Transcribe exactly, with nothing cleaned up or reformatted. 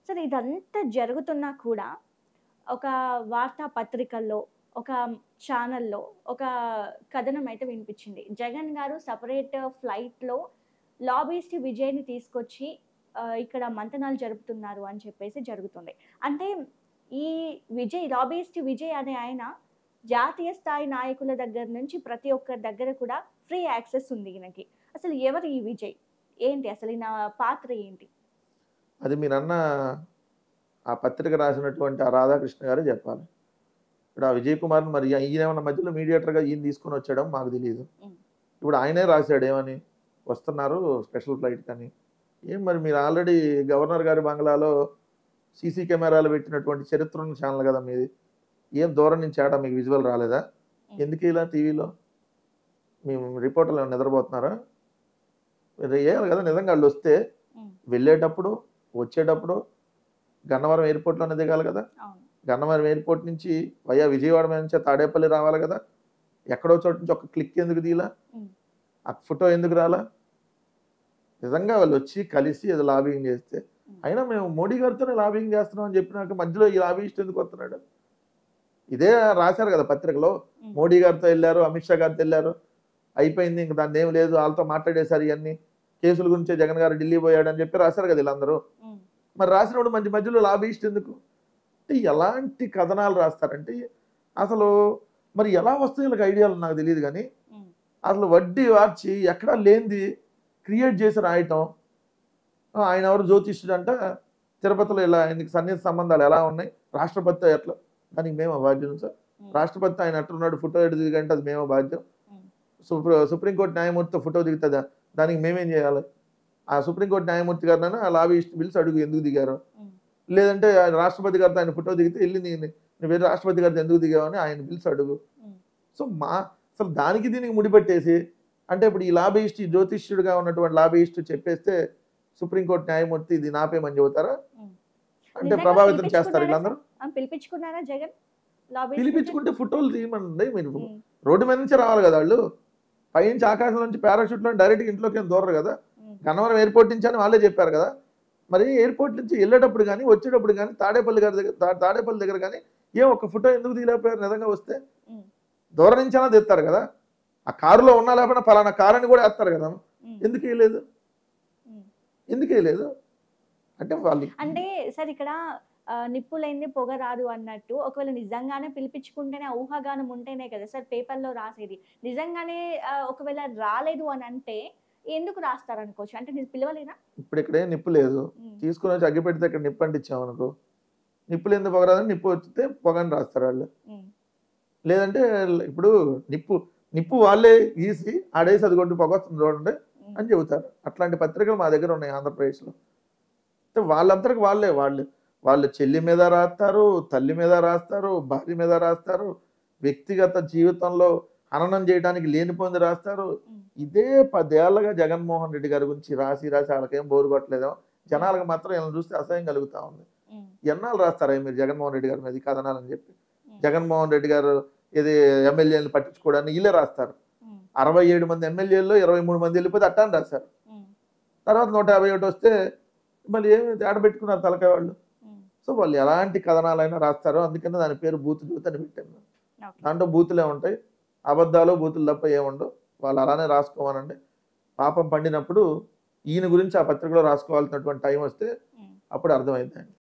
సరే ఇదంతా జరుగుతున్నా కూడా ఒక వార్తా పత్రికల్లో, ఒక ఛానల్‌లో ఒక కథనం అయితే వినిపించింది. జగన్ గారు సెపరేట్ ఫ్లైట్‌లో లాబీయిస్ట్ విజయ్‌ని తీసుకొచ్చి ఆహ్, ఇక్కడ మంతనాలు జరుపుతున్నారు అని చెప్పేసి జరుగుతుంది. అంటే ఈ విజయ్ లాబీయిస్ట్ విజయ్ అనే ఆయన జాతీయ స్థాయి నాయకుల దగ్గర నుంచి ప్రతి ఒక్కరి దగ్గర కూడా ఫ్రీ యాక్సెస్ ఉంది ఈయనకి. అసలు ఎవరు ఈ విజయ్? ఏంటి అసలు ఈయన పాత్ర ఏంటి? అది మీరన్న ఆ పత్రిక రాసినటువంటి ఆ రాధాకృష్ణ గారే జెప్పాలి. ఇప్పుడు ఆ విజయ్ కుమార్‌ని మరి ఈయనేమన్నా మధ్యలో మీడియేటర్‌గా ఈయన తీసుకొనొచ్చాడో మాకు తెలీదు. హ్మ్. ఇప్పుడు ఆయనే రాసాడు ఏమని? వస్తున్నారు స్పెషల్ ఫ్లైట్‌కని. ఏం మరి మీరు ఆల్రెడీ గవర్నర్ గారి బంగ్లాలో సీసీ కెమెరాలు పెట్టినటువంటి చరిత్ర ఉన్న ఛానల్ గదా మీది. ఏం దూరం నుంచి ఏడా మీకు విజువల్ రాలేదా? హ్మ్. ఎందుకిలా టీవీలో? మీ రిపోర్టర్లు ఏమన్నా నిద్రపోతున్నారా? మీరు ఎయ్యాలి గదా! నిజంగా ఆళ్ళొస్తే హ్మ్. వెళ్ళేటప్పుడు, వచ్చేటప్పుడు గన్నవరం ఎయిర్‌పోర్ట్‌లోనే దిగాలి గదా! అవును. గన్నవరం ఎయిర్‌పోర్ట్ నుంచి వయా విజయవాడ మీద నుంచి తాడేపల్లి రావాలి గదా! ఎక్కడో చోట నుంచి ఒక క్లిక్ ఎందుకు తీయలా? హ్మ్. ఆ ఫోటో ఎందుకు రాలా? నిజంగా వాళ్ళొచ్చి కలిసి ఏదో లాబింగ్ చేస్తే, హ్మ్. అయినా మేము మోడీ గారితోనే లాబింగ్ చేస్తున్నాం అని చెప్పినాక మధ్యలో ఈ లాబియిస్ట్ ఎందుకు వస్తున్నాడు? ఇదే రాశారు గదా పత్రికలో. హ్మ్. మోడీ గారితో ఎళ్లారు, అమిత్ షా గారితో ఎళ్లారు. అయిపోయింది ఇంక దానిదేమి లేదు. ఆళ్ళతో మాట్లాడేసారు ఇయన్నీ. కేసుల గురించే జగన్ గారు ఢిల్లీ పోయాడని చెప్పి రాశారు గదా! ఈళ్ళందరూ. హ్మ్. మరి రాసినప్పుడు మధ్య మధ్యలో లాబియిస్ట్ ఎందుకు? అంటే ఎలాంటి కథనాలు రాస్తారంటే, అసలు మరి ఎలా వస్తాయి ఈళ్ళకి ఐడియాలు నాకు తెలీదు గానీ, హ్మ్. అసలు వడ్డీ వార్చి ఎక్కడా లేనిది క్రియేట్ చేసి రాయటం. ఆ! ఆయనెవరు జ్యోతిష్యుడంట. తిరుపతిలో ఇలా ఆయనకి సన్నిహిత సంబంధాలు ఎలా ఉన్నాయి? రాష్ట్రపతితో ఎట్లా దానికి మేమా బాధ్యులం సార్? హ్మ్. రాష్ట్రపతితో ఆయన ఎట్లున్నాడు? ఫోటో ఎటు దిగంటే అది మేమా బాధ్యులం? హ్మ్. సుప్రీ సుప్రీంకోర్టు న్యాయమూర్తితో ఫోటో దిగుతదా? దానికి మేమేం జేయాలి? ఆ సుప్రీంకోర్టు న్యాయమూర్తి గారినైనా ఆ లాబీయిస్ట్‌ని పిలిచి అడుగు ఎందుకు దిగారో? హ్మ్. లేదంటే ఆయన రాష్ట్రపతి గారితో ఆయన ఫోటో దిగితే ఎళ్లి నీ నువ్వెళ్లి రాష్ట్రపతి గారితో ఎందుకు దిగావని ఆయన పిలిచి అడుగు. హ్మ్. సో, మా అసలు దానికి దీనికి ముడిపెట్టేసి అంటే ఇప్పుడు ఈ లాబీయిస్ట్ ఈ జ్యోతిష్యుడిగా ఉన్నటువంటి లాబీయిస్ట్ చెప్పేస్తే సుప్రీంకోర్టు న్యాయమూర్తి దీన్ని ఆపేయమని చెబుతారా? హ్మ్. అంటే నిజంగా ప్రభావితం చేస్తారు పిలిపించుకున్నారా ఈళ్ళందరూ. సార్? ఆ! పిలిపించుకున్నారా జగన్ లాబీయిస్ట్‌ని? పిలిపించుకుంటే ఫోటోలు తీయమనండి మీరు. హ్మ్. రోడ్డు మీద నుంచే రావాలి గదా! ఆళ్ళు. పైనుంచి ఆకాశం నుంచి పారాషూట్‌లో డైరెక్ట్‌గా ఇంట్లోకేం దూరరు గదా! హ్మ్. గన్నవరం ఎయిర్‌పోర్ట్ నుంచి అని వాళ్ళే చెప్పారు గదా! మరి ఎయిర్‌పోర్ట్ నుంచి ఎళ్ళేటప్పుడు గాని, వచ్చేటప్పుడు గాని తాడేపల్లి గారి దగ్గర తా తాడేపల్లి దగ్గర గాని ఏం ఒక్క ఫోటో ఎందుకు తీయలేకపోయారు నిజంగా వస్తే? హ్మ్. దూరం నుంచైనా తీస్తారు గదా! ఆ కారులో ఉన్నా లేకపోయినా పలానా కారని గూడా ఏత్తారు గదా! హ్మ్. ఎందుకేయలేదు? హ్మ్. ఎందుకేయలేదు? అంటే వాళ్ళు అంటే సార్ ఇక్కడ ఆహ్, నిప్పు లేనిదే పొగ రాదు అన్నట్టు ఒకవేళ నిజంగానే పిలిపించుకుంటేనే ఆ ఊహాగానం ఉంటేనే కదా సార్ పేపర్‌లో రాసేది. నిజంగానే ఆహ్, ఒకవేళ రాలేదు అనంటే ఎందుకు రాస్తారనుకోవచ్చు. అంటే మీరు పిలవలేదా? ఇప్పుడిక్కడేం నిప్పు లేదు. హ్మ్. తీసుకొనొచ్చి అగ్గిపెట్టెతో ఇక్కడ నిప్పు అంటించామనుకో, నిప్పు లేనిదే పొగ రాదని నిప్పు వచ్చితే పొగని రాస్తారాళ్ళు. హ్మ్. లేదంటే ఇప్పుడు నిప్పు, నిప్పు వాళ్ళే గీసి ఆడేసి అదిగోండి పొగొస్తుంది చూడండి హ్మ్. అని చెబుతారు. అట్లాంటి పత్రికలు మా దగ్గర ఉన్నాయి ఆంధ్రప్రదేశ్‌లో. అంటే వాళ్ళంతరికి వాళ్ళే వాళ్ళు, వాళ్ళు చెల్లి మీద రాస్తారు, తల్లి మీద రాస్తారు, భార్య మీద రాస్తారు, వ్యక్తిగత జీవితంలో హననం చేయడానికి లేనిపోనిది రాస్తారు. హ్మ్. ఇదే పది ఏళ్లుగా జగన్మోహన్ రెడ్డి గారి గురించి రాసి, రాసి ఆళ్ళకేం బోర్ కొట్టలేదేమో. హ్మ్. జనాలకు మాత్రం ఈళ్ళని చూస్తే అసహ్యం కలుగుతా ఉంది. హ్మ్. ఎన్నాళ్ళు రాస్తారా మీరు జగన్మోహన్ రెడ్డి గారి మీద ఈ కథనాలని చెప్పి. హ్మ్. జగన్మోహన్ రెడ్డి గారు ఇది ఎమ్మెల్యేలని పట్టించుకోవడాన్ని ఈళ్ళే రాస్తారు. హ్మ్. అరవై ఏడు మంది ఎమ్మెల్యేల్లో ఇరవై మూడు మంది ఎళ్ళిపోతే అట్టాని రాశారు. హ్మ్. తర్వాత నూట యాభై ఒకటి వస్తే మళ్ళీ ఏమి ఏడ పెట్టుకున్నారు తలకాయ వాళ్ళు. హ్మ్. సో, వాళ్ళు ఎలాంటి కథనాలైనా రాస్తారు. అందుకనే దాని పేరు బూతు జ్యోతి అని పెట్టాను. ఓకే. దాంట్లో బూతులే ఉంటాయి. అబద్ధాలు, బూతులు తప్ప ఏముండవు. వాళ్ళు అలానే రాసుకోమనండి. పాపం పండినప్పుడు ఈయన గురించి ఆ పత్రికలో రాసుకోవాల్సినటువంటి టైం వస్తే హ్మ్. అప్పుడు అర్థమైద్దండి.